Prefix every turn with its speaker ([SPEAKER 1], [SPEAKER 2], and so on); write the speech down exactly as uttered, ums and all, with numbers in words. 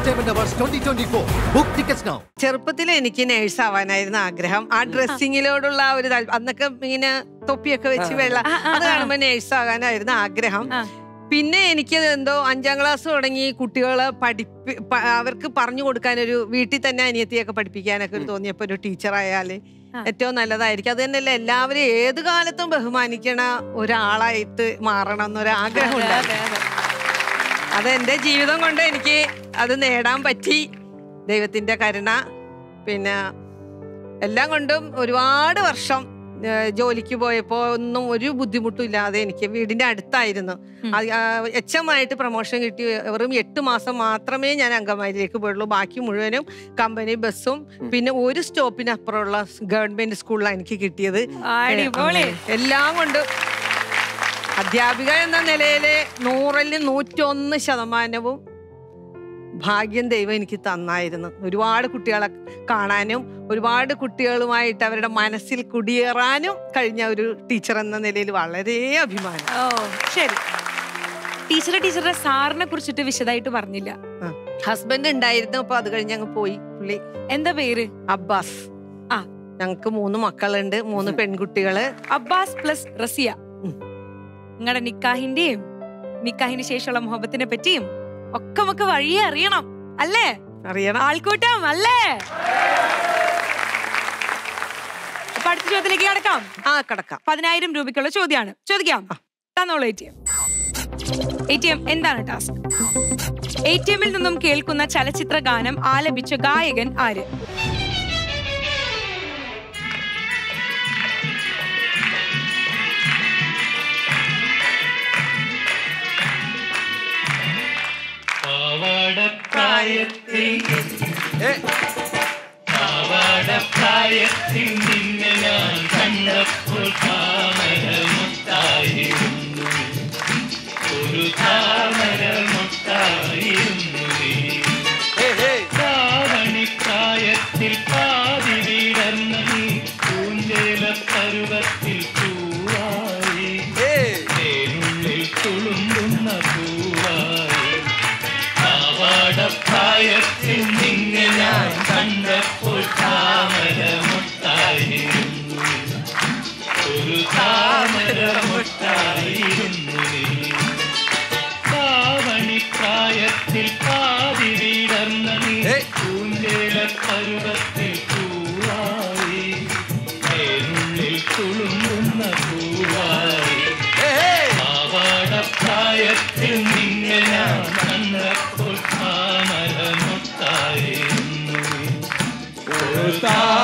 [SPEAKER 1] Entertainment Awards twenty twenty-four. Book tickets now.
[SPEAKER 2] ചെറുപ്പത്തിൽ എനിക്ക് nurse ആവാനായിരുന്നു ആഗ്രഹം. ആ ഡ്രസ്സിങ്ങിലോടുള്ള ഒരു അന്നൊക്കെ ഇങ്ങനെ തൊപ്പിയൊക്കെ വെച്ച് വെള്ള അത് കാണുമ്പോൾ നേഴ്സ് ആകാനായിരുന്നു ആഗ്രഹം. പിന്നെ എനിക്ക് എന്തോ അഞ്ചാം ക്ലാസ് തുടങ്ങി കുട്ടികളെ പഠിപ്പി അവർക്ക് പറഞ്ഞു കൊടുക്കാനൊരു വീട്ടിൽ തന്നെ അനിയത്തിയൊക്കെ പഠിപ്പിക്കാനൊക്കെ ഒരു തോന്നിയപ്പോൾ ഒരു ടീച്ചറായാല് ഏറ്റവും നല്ലതായിരിക്കും. അത് തന്നെയല്ല എല്ലാവരും ഏത് കാലത്തും ബഹുമാനിക്കണ ഒരാളായിട്ട് മാറണം എന്നൊരാഗ്രഹം ഉണ്ടായിരുന്നു. അത് എൻ്റെ ജീവിതം കൊണ്ട് എനിക്ക് അത് നേടാൻ പറ്റി. ദൈവത്തിൻ്റെ കരുണ പിന്നെ എല്ലാം കൊണ്ടും ഒരുപാട് വർഷം ജോലിക്ക് പോയപ്പോൾ ഒന്നും ഒരു ബുദ്ധിമുട്ടും ഇല്ലാതെ എനിക്ക് വീടിൻ്റെ അടുത്തായിരുന്നു. എച്ച് എം ആയിട്ട് പ്രൊമോഷൻ കിട്ടി. വെറും എട്ട് മാസം മാത്രമേ ഞാൻ അങ്കമാലിയിലേക്ക് പോയുള്ളൂ. ബാക്കി മുഴുവനും കമ്പനി ബസ്സും പിന്നെ ഒരു സ്റ്റോപ്പിനപ്പുറമുള്ള ഗവൺമെന്റ് സ്കൂളിലാണ് എനിക്ക് കിട്ടിയത്. എല്ലാം കൊണ്ടും അധ്യാപിക എന്ന നിലയിലെ നൂറിൽ നൂറ്റൊന്ന് ശതമാനവും ഭാഗ്യം ദൈവം എനിക്ക് തന്നായിരുന്നു. ഒരുപാട് കുട്ടികളെ കാണാനും ഒരുപാട് കുട്ടികളുമായിട്ട് അവരുടെ മനസ്സിൽ കുടിയേറാനും കഴിഞ്ഞ ഒരു ടീച്ചർ എന്ന നിലയിൽ വളരെ അഭിമാനം.
[SPEAKER 3] ഓ ശരി. ടീച്ചറെ ടീച്ചറുടെ സാറിനെ കുറിച്ചിട്ട് വിശദമായിട്ട് പറഞ്ഞില്ല.
[SPEAKER 2] ഹസ്ബൻഡ് ഉണ്ടായിരുന്നു, അപ്പൊ അത് കഴിഞ്ഞ് അങ്ങ് പോയി. പുള്ളി
[SPEAKER 3] എന്താ പേര്?
[SPEAKER 2] അബ്ബാസ്.
[SPEAKER 3] ആ
[SPEAKER 2] ഞങ്ങക്ക് മൂന്ന് മക്കളുണ്ട്, മൂന്ന് പെൺകുട്ടികള്.
[SPEAKER 3] അബ്ബാസ് പ്ലസ് റസിയ. നിങ്ങളുടെ നിക്കാഹിന്റെയും നിക്കാഹിന് ശേഷമുള്ള മുഹബത്തിനെ പറ്റിയും ഒക്കെ നമുക്ക് വഴിയെ അറിയണം അല്ലേ?
[SPEAKER 2] അറിയണം.
[SPEAKER 3] ആൾക്കൂട്ടം അല്ലേ? അപ്പൊ അടുത്ത ചോദ്യത്തിലേക്ക് കടക്കാം.
[SPEAKER 2] ആ കടക്കാം.
[SPEAKER 3] പതിനായിരം രൂപയ്ക്കുള്ള ചോദ്യമാണ്. ചോദിക്കാം. തന്നോളൂ A T M. A T M എന്താണ് ടാസ്ക്? എ ടി എമ്മിൽ നിന്നും കേൾക്കുന്ന ചലച്ചിത്ര ഗാനം ആലപിച്ച ഗായകൻ ആര്?
[SPEAKER 4] പ്രായത്തിൽ പ്രായത്തിൽ നിന്നെ ഞാൻ കണ്ടപ്പോൾ താമരമുട്ടായിരുന്നു, ഒരു താമരമുട്ടായിരുന്നു. താവണി പ്രായത്തിൽ പാതി വീടർന്ന നീ പൂഞ്ചേല പരുവത്തിൽ പൂവായി, തേനുള്ളിൽ തുളുമ്പുന്ന പൂവായി. പ്രായത്തിൽ നിന്നെ ഞാൻ കണ്ടപ്പോൾ താമരമുട്ടായിരുന്നു, ഒരു താമരമുട്ടായിരുന്നു നീ. താവണി പ്രായത്തിൽ പാതി വീടർന്ന നീ പൂഞ്ചേല പരുവത്തിൽ പൂവായി, തേനുള്ളിൽ തുളുമ്പുന്ന പൂവായി. പാവാട പ്രായത്തിൽ നിന്നെ ഞാൻ കണ്ടപ്പോൾ താമരമുട്ടായിരുന്നു, ഒരു താ